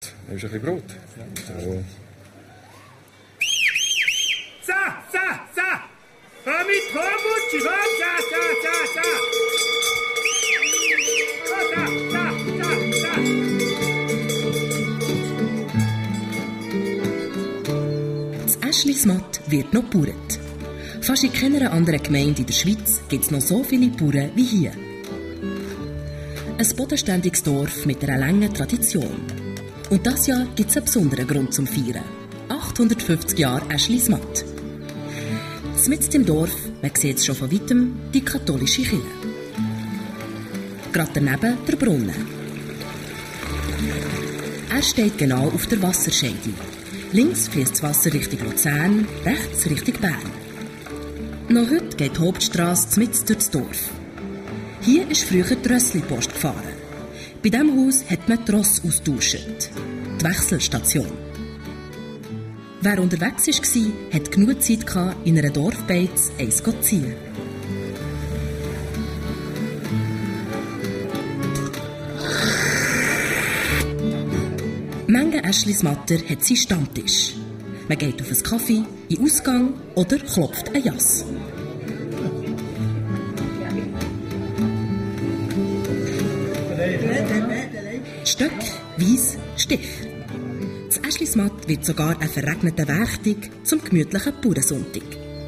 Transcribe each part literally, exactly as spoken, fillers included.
Nimmst du ein bisschen Brot? So. So, so, so! Komm mit, komm, Mutschi, komm, so, so, so, so! Das Äschlismatt wird noch gebaut. Fast in keiner anderen Gemeinde in der Schweiz gibt es noch so viele Bauern wie hier. Ein bodenständiges Dorf mit einer langen Tradition. Und dieses Jahr gibt es einen besonderen Grund zum Feiern. achthundertfünfzig Jahre Äschlismatt. Mitten im Dorf, man sieht es schon von weitem, die katholische Kirche. Gerade daneben der Brunnen. Er steht genau auf der Wasserscheide. Links fließt das Wasser Richtung Luzern, rechts Richtung Bern. Noch heute geht die Hauptstrasse mitten durch das Dorf. Hier ist früher die Rössli-Post gefahren. Bei diesem Haus hat man die Ross austauscht. Die Wechselstation. Wer unterwegs war, hatte genug Zeit, in einer Dorfbeiz eins zu ziehen. Manche Äschlismatter hat seinen Stammtisch. Man geht auf einen Kaffee, in den Ausgang oder klopft ein Jass. Stöck, Weiss, Stich. Das Äschlismatt wird sogar ein verregneter Werchtag zum gemütlichen Bauernsonntag.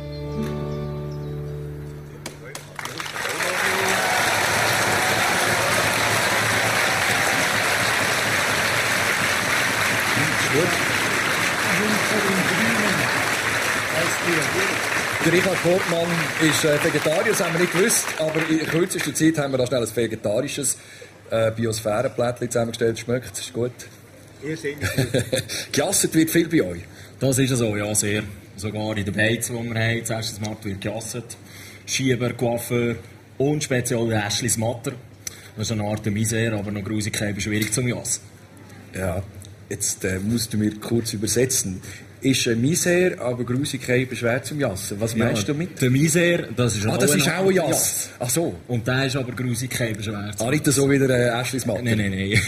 Der Richard Portmann ist äh, Vegetarier, das haben wir nicht gewusst, aber in kürzester Zeit haben wir da schnell ein vegetarisches äh, Biosphärenplättchen zusammengestellt. Schmeckt es? Ist gut? Ihr seid Gejasset wird viel bei euch? Das ist so, ja, sehr. Sogar in der Beiz, die wir haben, das Äschlismatt wird gejasset. Schieber, Coiffeur und speziell der Äschlismatter. Das ist eine Art Misere, aber noch Grusigkeit ist schwierig zum Jassen. Ja, jetzt äh, musst du mir kurz übersetzen. Ist ein Misere, aber Grusigkeit schwer zum Jassen. Was meinst ja, du damit? Der Misere, das ist ah, das ist auch ein Jass. Ach so. Und der ist aber Grusigkeit schwer zum Ah, nicht so wie der äh, Äschlismatter? Nein, nein, nein.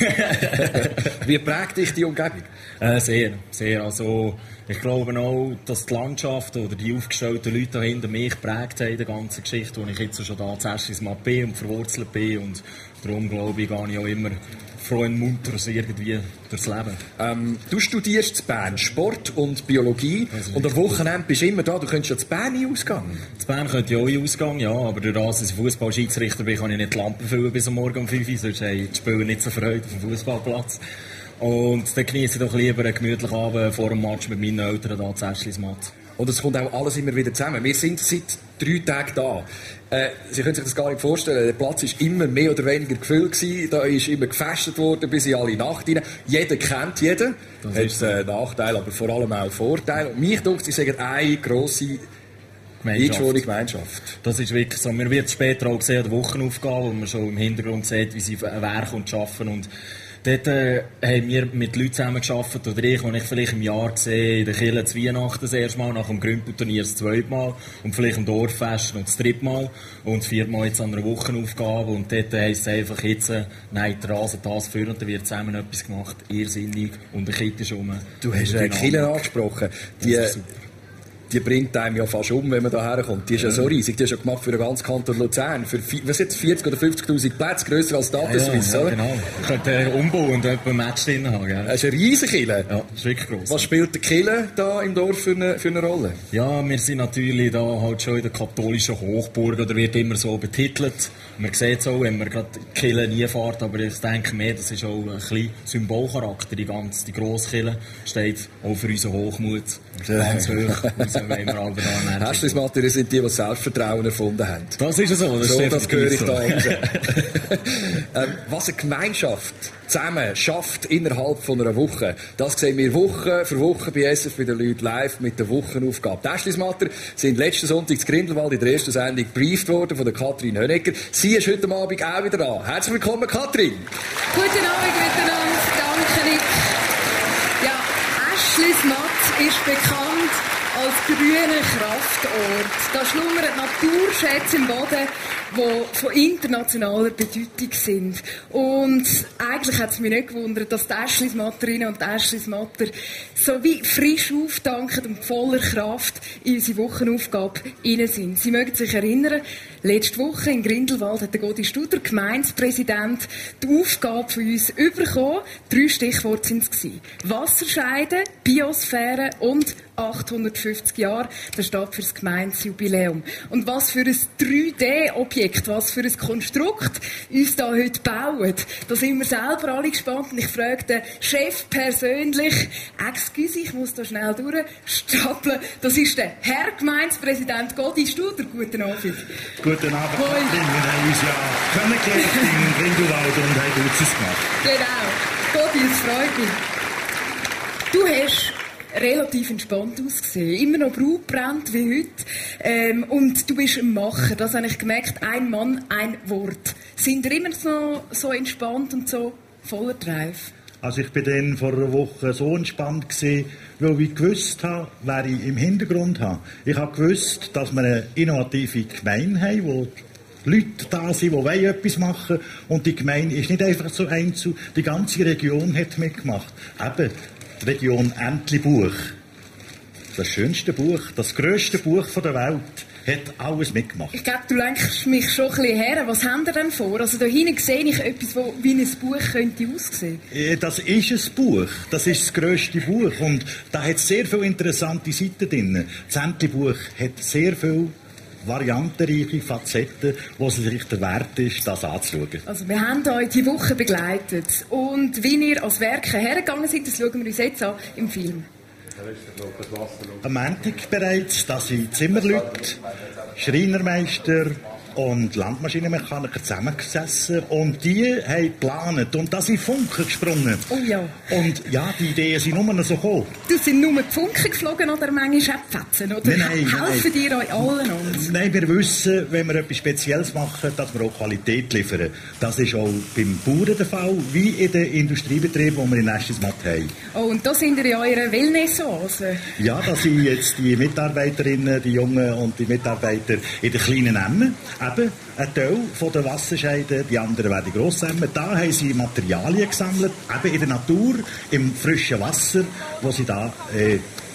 Wie prägt dich die Umgebung? Äh, sehr, sehr. Also, ich glaube auch, dass die Landschaft oder die aufgestellten Leute dahinter mich geprägt haben in der ganzen Geschichte, wo ich jetzt schon da zu Äschlismatt bin und verwurzelt bin. Und darum, glaube ich, gehe ich auch immer froh und munter irgendwie durchs Leben. Ähm, du studierst in Bern Sport und Biologie und am Wochenende bist du immer da. Du könntest ja in Bern ausgehen. In Bern könnte ich auch in Ausgang, ja. Aber durch das, dass ich Fußballschiedsrichter bin, kann ich nicht die Lampen füllen bis am Morgen um fünf Uhr. Sonst haben die Spieler nicht so Freude auf dem Fußballplatz. Und dann genieße ich doch lieber einen gemütlichen Abend vor dem Match mit meinen Eltern da zu Äschlismatt. Und es kommt auch alles immer wieder zusammen. Wir sind seit drei Tagen da. Äh, Sie können sich das gar nicht vorstellen. Der Platz war immer mehr oder weniger gefüllt gewesen. Da ist immer gefestet worden bis in alle Nacht rein. Jeder kennt jeden. Das hat so. äh, Nachteile, aber vor allem auch Vorteile. Und mich denkt, Sie sagen eine grosse eingeschworene Gemeinschaft. Das ist wirklich so. Wir werden später auch sehen, an der Wochenaufgabe, wo man schon im Hintergrund sieht, wie sie Werk und arbeiten. Und dort äh, haben wir mit Leuten zusammengearbeitet, oder ich, die ich vielleicht im Jahr sehe, in der Kirche zu Weihnachten das erste Mal, nach dem Grümpelturnier das zweite Mal und vielleicht im Dorffest noch das dritte Mal und das vierte Mal jetzt an einer Wochenaufgabe und dort heisst es einfach jetzt, äh, nein, die Rasen das für und dann wird zusammen etwas gemacht, irrsinnig und der Kitt ist rum. Du hast eine Kirche angesprochen. Die, die bringt einem ja fast um, wenn man da herkommt. Die ist ja, ja so riesig. Die ist ja gemacht für den ganzen Kanton Luzern. Für was jetzt, vierzig oder fünfzigtausend Plätze, grösser als Data Suisse, ja, ja, oder? Genau. Ich könnte äh, umbauen und etwa ein Match drin haben. Gell? Das ist eine riesige Kirche. Ja, das ist wirklich gross. Was spielt der Kirche da im Dorf für eine, für eine Rolle? Ja, wir sind natürlich da halt schon in der katholischen Hochburg, oder wird immer so betitelt. Man sieht es auch, wenn man gerade die Kirche nie fährt, aber ich denke mehr, das ist auch ein bisschen Symbolcharakter. Die ganze, die grosse Kirche steht auch für unseren Hochmut ganz hoch. Also, wenn wir aber da Äschlismatter sind die, die Selbstvertrauen erfunden haben. Das ist so. Das, so, das höre ich da. ähm, was eine Gemeinschaft zusammen schafft innerhalb von einer Woche, das sehen wir Woche für Woche bei S F bei den Leuten live mit der Wochenaufgabe. Die Äschlismatter sind letzten Sonntag in Grindelwald in der ersten Sendung gebrieft worden von der Katrin Hönecker. Sie ist heute Abend auch wieder da. Herzlich willkommen, Katrin. Guten Abend miteinander. Danke, Nick. Ja, Äschlismatt ist bekannt als grüner Kraftort. Da schlummern Naturschätze im Boden, die von internationaler Bedeutung sind. Und eigentlich hat es mich nicht gewundert, dass die Äschlismatterinnen und Äschlismatter so wie frisch auftanken und voller Kraft in unsere Wochenaufgabe rein sind. Sie mögen sich erinnern, letzte Woche in Grindelwald hat der Godi Studer, Gemeindepräsident, die Aufgabe von uns bekommen. Drei Stichworte waren es. Wasserscheide, Biosphäre und achthundertfünfzig Jahre, das steht für das Gemeindejubiläum. Und was für ein drei D Objekt, was für ein Konstrukt uns da heute bauen, da sind wir selber alle gespannt. Und ich frage den Chef persönlich, excuse, ich muss da schnell durchstapeln, das ist der Herr Gemeindepräsident Godi Studer. Guten Abend. Guten Abend, Katrin. Wir haben uns ja kennengelernt in Grindelwald und haben Gutes gemacht. Genau. Godi, es freut mich. Du hast relativ entspannt ausgesehen. Immer noch brautbrennt wie heute. Ähm, und du bist ein Macher. Das habe ich gemerkt. Ein Mann, ein Wort. Sind ihr immer noch so entspannt und so voller Drive? Also ich bin dann vor einer Woche so entspannt gewesen, weil ich gewusst habe, wer ich im Hintergrund habe. Ich habe gewusst, dass wir eine innovative Gemeinde haben, wo Leute da sind, die etwas machen wollen. Und die Gemeinde ist nicht einfach so einzeln. Die ganze Region hat mitgemacht. Eben, die Region Entlebuch. Das schönste Buch, das grösste Buch der Welt, hat alles mitgemacht. Ich glaube, du lenkst mich schon ein bisschen her. Was haben ihr denn vor? Also da hinten sehe ich etwas, das wie ein Buch könnte aussehen. Das ist ein Buch. Das ist das grösste Buch. Und da hat sehr viele interessante Seiten drin. Das Entlebuch hat sehr viele variantenreiche Facetten, wo es sich der Wert ist, das anzuschauen. Also wir haben euch die Woche begleitet. Und wie ihr als Werke hergegangen seid, das schauen wir uns jetzt an im Film. Am Montag bereits, da sind Zimmerleute, Schreinermeister und Landmaschinenmechaniker zusammengesessen und die haben geplant und da sind Funken gesprungen. Oh ja. Und ja, die Ideen sind nur noch so gekommen. Du sind nur die Funken geflogen oder manchmal auch die Fetzen? Oder nein, nein, helfen nein. dir euch allen uns? Nein, wir wissen, wenn wir etwas Spezielles machen, dass wir auch Qualität liefern. Das ist auch beim Bauern der Fall, wie in den Industriebetrieben, die wir in Äschlismatt haben. Oh, und da sind ihr in eurer Wellness-Oase. Ja, da sind jetzt die Mitarbeiterinnen, die Jungen und die Mitarbeiter in der kleinen Emme. Eben, ein Teil von der Wasserscheide, die anderen werden Grossemmen. Da haben sie Materialien gesammelt, eben in der Natur, im frischen Wasser, wo sie da äh,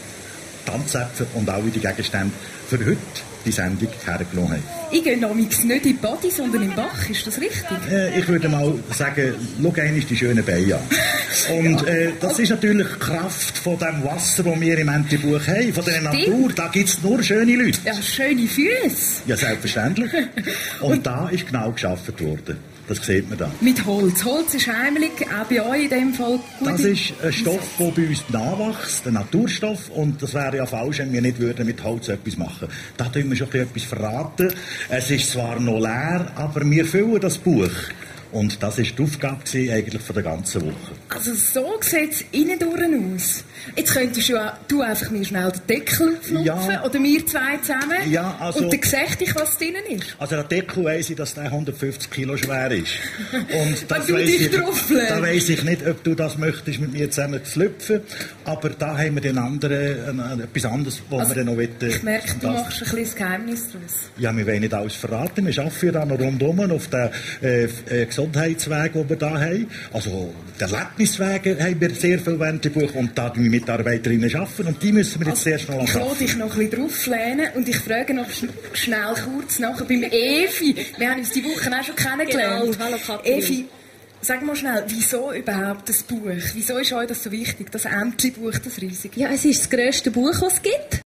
Tanzäpfel und alle die Gegenstände für heute die Sendung hergenommen haben. Ich gehe nämlich nicht in die Body, sondern im Bach. Ist das richtig? Äh, ich würde mal sagen, schau einmal die schönen Beine an. Und äh, das ist natürlich die Kraft von dem Wasser, das wir im Entlebuch haben, von der Natur. Da gibt es nur schöne Leute. Ja, schöne Füße. Ja, selbstverständlich. Und, Und da ist genau geschaffen worden. Das sieht man da. Mit Holz. Holz ist heimlich, auch bei euch in dem Fall. Das ist ein Stoff, der bei uns nachwächst, ein Naturstoff. Und das wäre ja falsch, wenn wir nicht würden mit Holz etwas machen. Da tun wir schon etwas verraten. Es ist zwar noch leer, aber wir füllen das Buch. Und das war die Aufgabe eigentlich von der ganzen Woche. Also so sieht es innen durch aus. Jetzt könntest du, du einfach mir schnell den Deckel auflupfen, ja. Oder wir zwei zusammen. Ja, also, und dann sehe ich, was drin ist. Also der Deckel weiss ich, dass der hundertfünfzig Kilo schwer ist. Und das weiss ich, da weiss ich nicht, ob du das möchtest mit mir zusammen zu lüpfen. Aber da haben wir den anderen, äh, etwas anderes, wo also, wir dann noch wollen. Ich merke, du machst ein bisschen das Geheimnis daraus. Ja, wir wollen nicht alles verraten. Wir arbeiten ja noch rundum auf den äh, äh, Gesundheitsweg, den wir da haben. Also der Erlebniswege haben wir sehr viel Wendebuch und da die Mitarbeiterinnen arbeiten und die müssen wir jetzt also, erst noch anschaffen. Ich will dich noch ein bisschen drauflehnen und ich frage noch sch schnell kurz nachher beim Evi. Wir haben uns die Woche auch schon kennengelernt. Genau. Hallo Katrin. Evi, sag mal schnell, wieso überhaupt das Buch? Wieso ist euch das so wichtig, das Entlebuch, das riesige? Ja, es ist das grösste Buch, das es gibt.